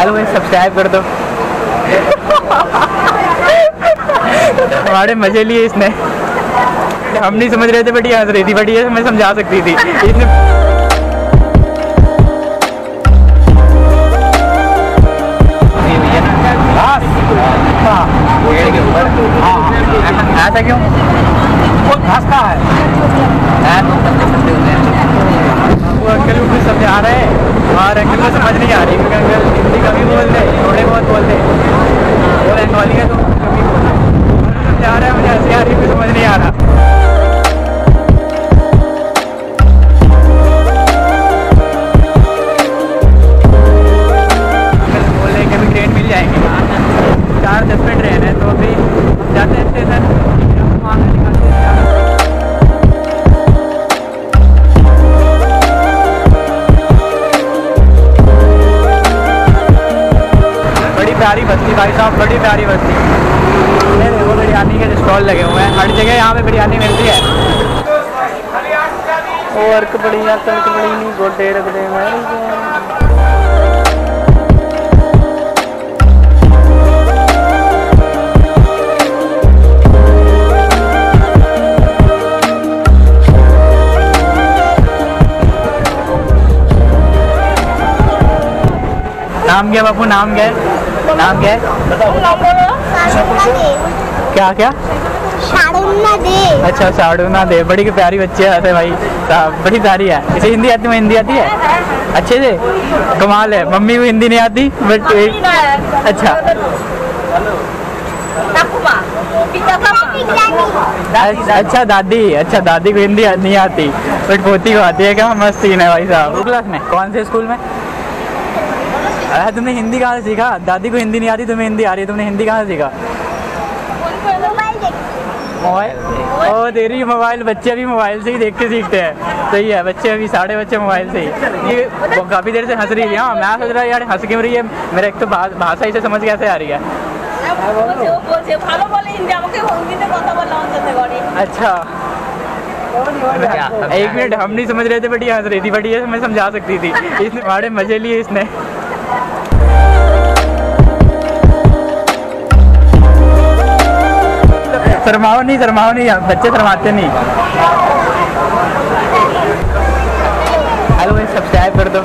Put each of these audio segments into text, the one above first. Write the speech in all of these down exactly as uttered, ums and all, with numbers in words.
Hello भाई, subscribe कर दो। हमारे मजे लिए इसने, हम नहीं समझ रहे थे बट ये हंस रही थी, बट ये हमें समझा सकती थी इसने। ऐसा क्यों? बहुत घास का है। वो अंकल को कुछ समझा रहे हैं और अंकल को समझ नहीं आ रही क्योंकि अंकल हिंदी कभी बोलते, थोड़े बहुत बोलते, वो बंगाली है तो कभी समझा रहे हैं, मुझे हंसी आ रही, कुछ समझ नहीं आ रहा। अंकल बोले कि अभी ट्रेन मिल जाएगी, चार दस में ट्रेन है, तो अभी जाते हैं स्टेशन, वहाँ से निकालते हैं। प्यारी बस्ती भाई साहब, बड़ी प्यारी बस्ती। वो बिरयानी के स्टॉल लगे हुए हैं हर जगह, यहाँ पे बिरयानी मिलती है। और बढ़िया तड़क बड़ी नहीं गोडे रखते नाम क्या बापू, नाम क्या है? नाम क्या है? क्या क्या? साड़ुना दे। अच्छा, साड़ुना दे। बड़ी की प्यारी बच्ची है ऐसे भाई साहब, बड़ी प्यारी है। इसे हिंदी आती है? हिंदी आती है अच्छे से, कमाल है। मम्मी को हिंदी नहीं आती बट अच्छा अच्छा दादी, अच्छा दादी को हिंदी नहीं आती बट पोती को आती है। क्या मस्त सीन है भाई साहब। क्लास में कौन से स्कूल में? अरे तुमने हिंदी कहाँ से सीखा? दादी को हिंदी नहीं आती, तुम्हें हिंदी आ रही है, तुमने हिंदी कहाँ से सीखा? मोबाइल। ओ तेरी मोबाइल, बच्चे अभी मोबाइल से ही देख के सीखते हैं। सही है, बच्चे अभी साढ़े बच्चे मोबाइल से ही। ये काफ़ी देर से हंस रही है। हाँ, मैं सोच रहा यार हंस क्यों रही है, मेरा एक तो भाषा इसे समझ कैसे आ रही है। अच्छा एक मिनट, हम नहीं समझ रहे थे बट ये हंस रही थी, बट ये हमें समझा सकती थी। इसने बड़े मजे लिए इसने। शर्माओ नहीं, शर्माओ नहीं, बच्चे शर्माते नहीं। हेलो भाई, सब्सक्राइब कर दो।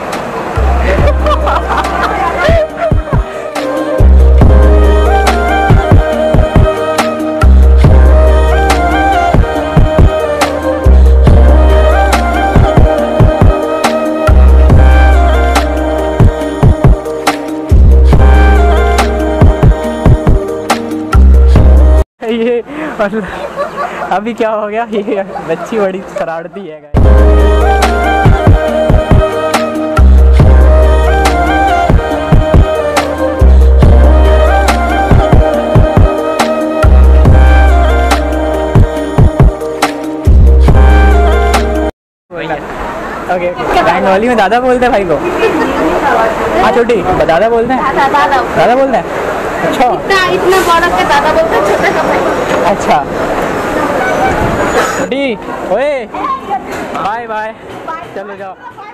ये अभी क्या हो गया, ये बच्ची बड़ी शरारती है। ओके, बंगाली में दादा बोलते हैं भाई को। हाँ छोटी दादा बोलते हैं, दादा बोलते हैं। अच्छा, इतना इतना बड़ा के दादा बोलते हैं, छोटे का भाई। अच्छा छोटी, ओए बाय बाय, चलो जाओ।